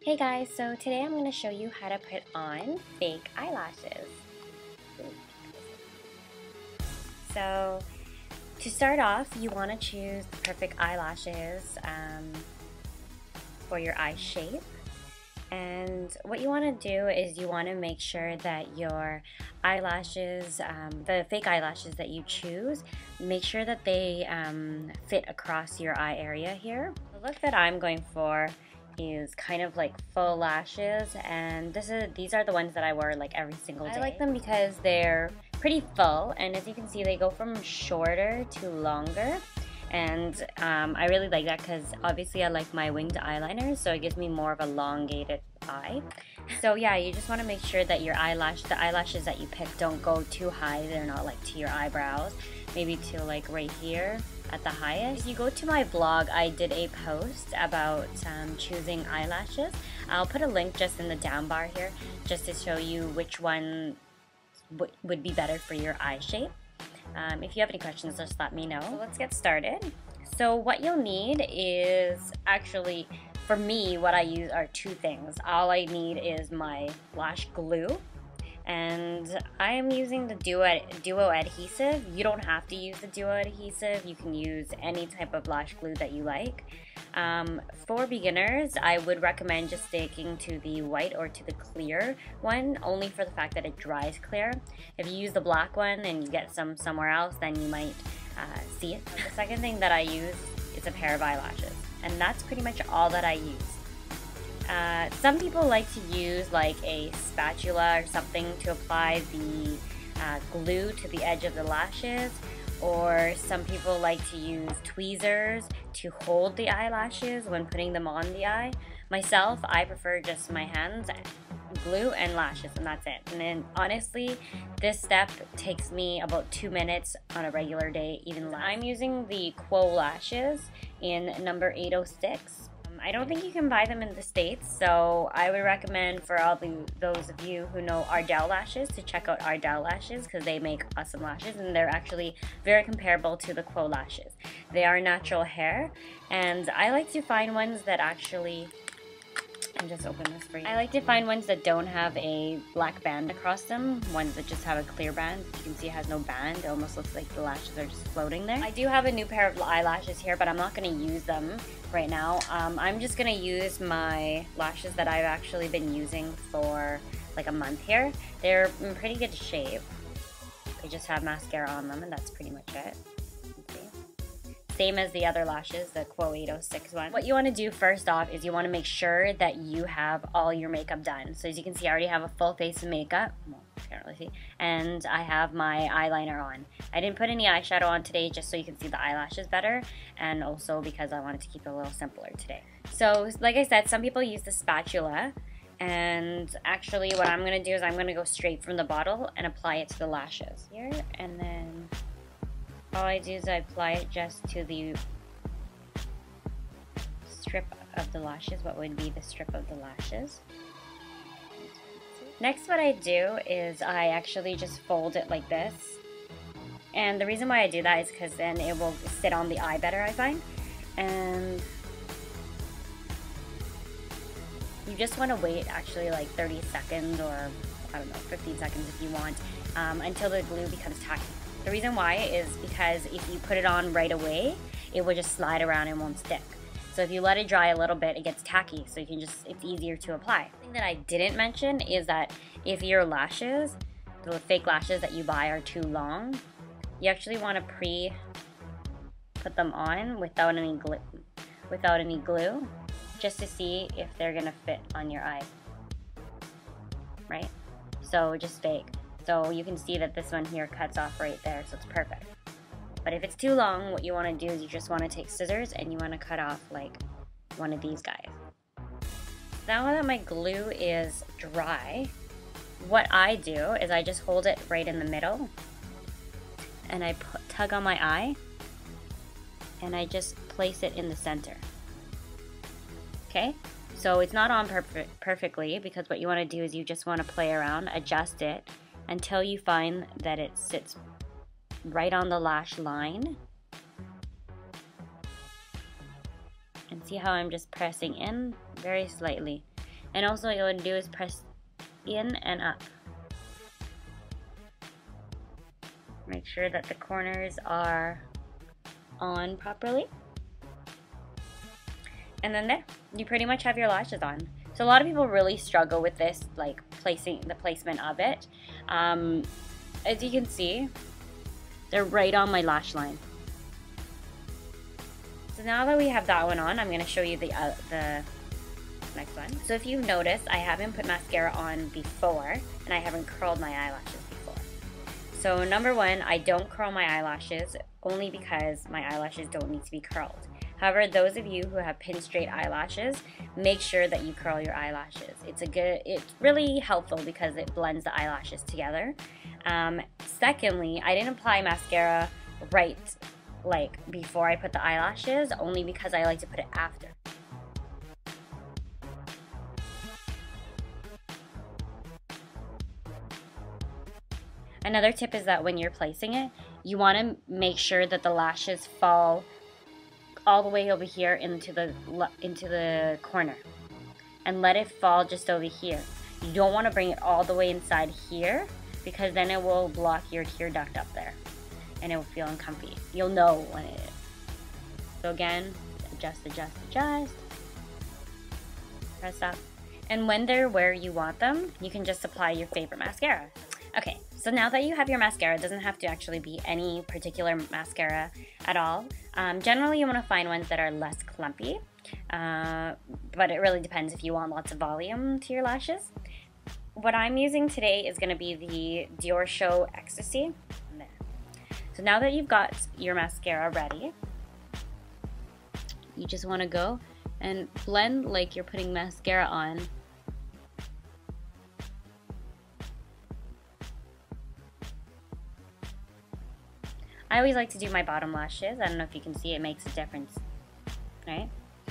Hey guys, so today I'm going to show you how to put on fake eyelashes. So to start off, you want to choose the perfect eyelashes for your eye shape. And what you want to do is you want to make sure that your eyelashes, the fake eyelashes that you choose, make sure that they fit across your eye area here. The look that I'm going for is kind of like full lashes, and these are the ones that I wear like every single day. I like them because they're pretty full, and as you can see, they go from shorter to longer. And I really like that because obviously I like my winged eyeliners, so it gives me more of a elongated eye. So yeah, you just want to make sure that the eyelashes that you pick don't go too high. They're not like to your eyebrows, maybe to like right here at the highest. If you go to my blog, I did a post about choosing eyelashes. I'll put a link just in the down bar here just to show you which one would be better for your eye shape. If you have any questions, just let me know. So let's get started. So what you'll need is, actually, for me, what I use are two things. All I need is my lash glue, and I am using the Duo adhesive. You don't have to use the Duo adhesive. You can use any type of lash glue that you like. For beginners, I would recommend just sticking to the white or to the clear one, only for the fact that it dries clear. If you use the black one and you get some somewhere else, then you might see it. The second thing that I use is a pair of eyelashes, and that's pretty much all that I use. Some people like to use like a spatula or something to apply the glue to the edge of the lashes, or some people like to use tweezers to hold the eyelashes when putting them on the eye. Myself, I prefer just my hands, glue and lashes, and that's it. And then honestly, this step takes me about 2 minutes on a regular day, even less. I'm using the Quo lashes in number 806. I don't think you can buy them in the States, so I would recommend for all those of you who know Ardell lashes to check out Ardell lashes, because they make awesome lashes and they're actually very comparable to the Quo lashes. They are natural hair, and I like to find ones that actually, and just open this for you. I like to find ones that don't have a black band across them, ones that just have a clear band. You can see it has no band. It almost looks like the lashes are just floating there. I do have a new pair of eyelashes here, but I'm not going to use them right now. I'm just going to use my lashes that I've actually been using for like a month here. They're in pretty good shape. They just have mascara on them, and that's pretty much it. Same as the other lashes, the Quo 806 one. What you want to do first off is you want to make sure that you have all your makeup done. So as you can see, I already have a full face of makeup. Well, you can't really see. And I have my eyeliner on. I didn't put any eyeshadow on today just so you can see the eyelashes better, and also because I wanted to keep it a little simpler today. So like I said, some people use the spatula, and actually what I'm going to do is I'm going to go straight from the bottle and apply it to the lashes here, and then all I do is I apply it just to the strip of the lashes, what would be the strip of the lashes. Next, what I do is I actually just fold it like this. And the reason why I do that is because then it will sit on the eye better, I find. And you just want to wait actually like 30 seconds, or I don't know, 15 seconds if you want, until the glue becomes tacky. The reason why is because if you put it on right away, it will just slide around and won't stick. So if you let it dry a little bit, it gets tacky, so you can it's easier to apply. The thing that I didn't mention is that if your lashes, the fake lashes that you buy, are too long, you actually want to put them on without any glue, just to see if they're gonna fit on your eye, right? So just fake. So you can see that this one here cuts off right there, so it's perfect. But if it's too long, what you want to do is you just want to take scissors and you want to cut off like one of these guys. Now that my glue is dry, what I do is I just hold it right in the middle, and I tug on my eye, and I just place it in the center. Okay? So it's not on perfectly, because what you want to do is you just want to play around, adjust it, until you find that it sits right on the lash line. And see how I'm just pressing in very slightly. And also what you want to do is press in and up. Make sure that the corners are on properly. And then there, you pretty much have your lashes on. So a lot of people really struggle with this, like placing the placement of it. As you can see, they're right on my lash line. So now that we have that one on, I'm going to show you the next one. So if you've noticed, I haven't put mascara on before, and I haven't curled my eyelashes before. So number one, I don't curl my eyelashes only because my eyelashes don't need to be curled. However, those of you who have pin straight eyelashes, make sure that you curl your eyelashes. It's really helpful because it blends the eyelashes together. Secondly, I didn't apply mascara right like before I put the eyelashes, only because I like to put it after. Another tip is that when you're placing it, you want to make sure that the lashes fall all the way over here into the corner, and let it fall just over here. You don't want to bring it all the way inside here, because then it will block your tear duct up there and it will feel uncomfy. You'll know when it is. So again, adjust, adjust, adjust, press up, and when they're where you want them, you can just apply your favorite mascara. Okay, so now that you have your mascara, it doesn't have to actually be any particular mascara at all. Generally, you want to find ones that are less clumpy, but it really depends if you want lots of volume to your lashes. What I'm using today is going to be the Dior Show Ecstasy. There. So now that you've got your mascara ready, you just want to go and blend like you're putting mascara on. I always like to do my bottom lashes. I don't know if you can see, it makes a difference, right?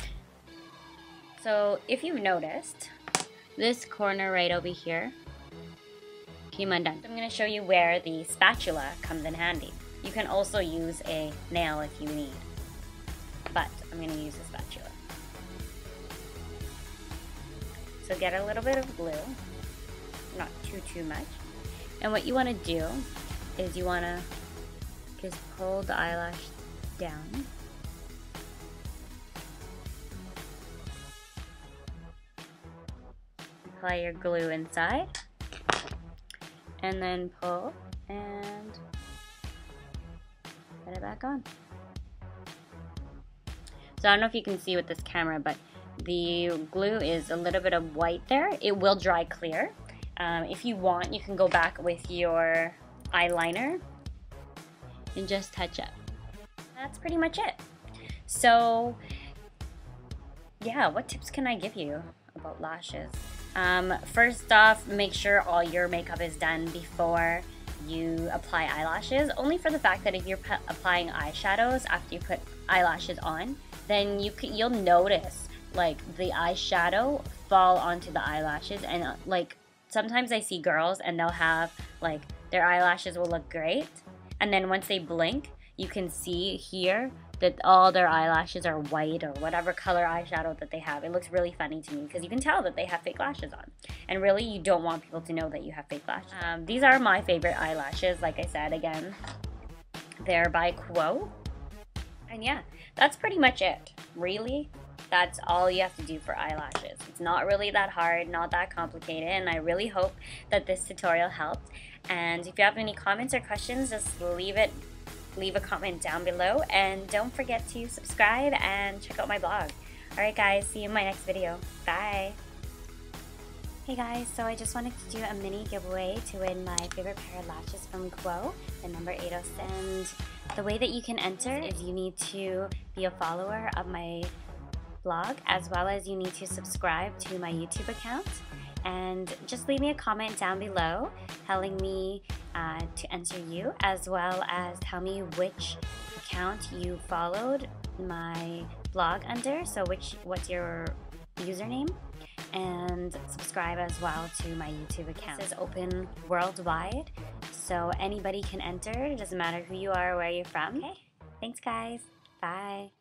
So if you've noticed, this corner right over here came undone. So I'm going to show you where the spatula comes in handy. You can also use a nail if you need, but I'm going to use a spatula. So get a little bit of glue, not too much. And what you want to do is you want to just pull the eyelash down. Apply your glue inside, and then pull and put it back on. So I don't know if you can see with this camera, but the glue is a little bit of white there. It will dry clear. If you want, you can go back with your eyeliner and just touch up. That's pretty much it. So yeah, what tips can I give you about lashes? First off, make sure all your makeup is done before you apply eyelashes, only for the fact that if you're applying eyeshadows after you put eyelashes on, then you'll notice like the eyeshadow fall onto the eyelashes, and like sometimes I see girls and they'll have like their eyelashes will look great, and then once they blink, you can see here that all their eyelashes are white or whatever color eyeshadow that they have. It looks really funny to me because you can tell that they have fake lashes on. And really, you don't want people to know that you have fake lashes. These are my favorite eyelashes. Like I said, again, they're by Quo. And yeah, that's pretty much it. Really, that's all you have to do for eyelashes. It's not really that hard, not that complicated, and I really hope that this tutorial helped. And if you have any comments or questions, just leave a comment down below, and don't forget to subscribe and check out my blog. Alright guys, see you in my next video. Bye! Hey guys, so I just wanted to do a mini giveaway to win my favorite pair of lashes from Quo, the number 806. And the way that you can enter is you need to be a follower of my blog, as well as you need to subscribe to my YouTube account. And just leave me a comment down below telling me to enter you, as well as tell me which account you followed my blog under, so what's your username, and subscribe as well to my YouTube account. This is open worldwide, so anybody can enter. It doesn't matter who you are or where you're from. Okay, thanks guys. Bye.